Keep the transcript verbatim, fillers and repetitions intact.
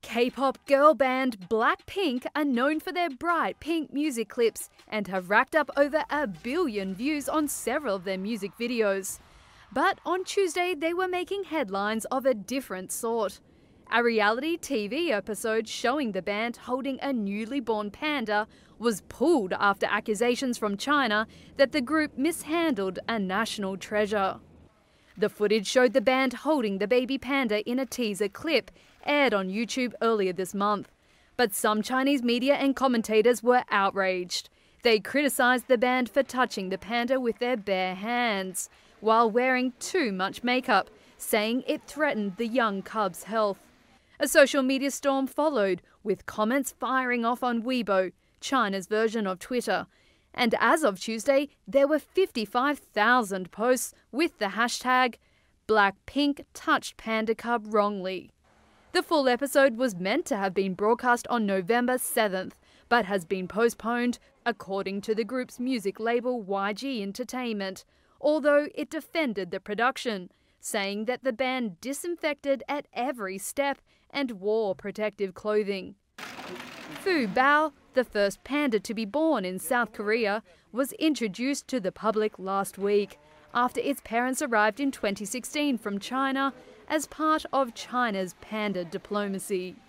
K-pop girl band BLACKPINK are known for their bright pink music clips and have racked up over a billion views on several of their music videos. But on Tuesday, they were making headlines of a different sort. A reality T V episode showing the band holding a newly born panda was pulled after accusations from China that the group mishandled a national treasure. The footage showed the band holding the baby panda in a teaser clip aired on YouTube earlier this month. But some Chinese media and commentators were outraged. They criticised the band for touching the panda with their bare hands while wearing too much makeup, saying it threatened the young cub's health. A social media storm followed, with comments firing off on Weibo, China's version of Twitter. And as of Tuesday, there were fifty-five thousand posts with the hashtag BLACKPINK touched panda cub wrongly. The full episode was meant to have been broadcast on November seventh, but has been postponed, according to the group's music label Y G Entertainment, although it defended the production, saying that the band disinfected at every step and wore protective clothing. Fu Bao, the first panda to be born in South Korea, was introduced to the public last week after its parents arrived in twenty sixteen from China as part of China's panda diplomacy.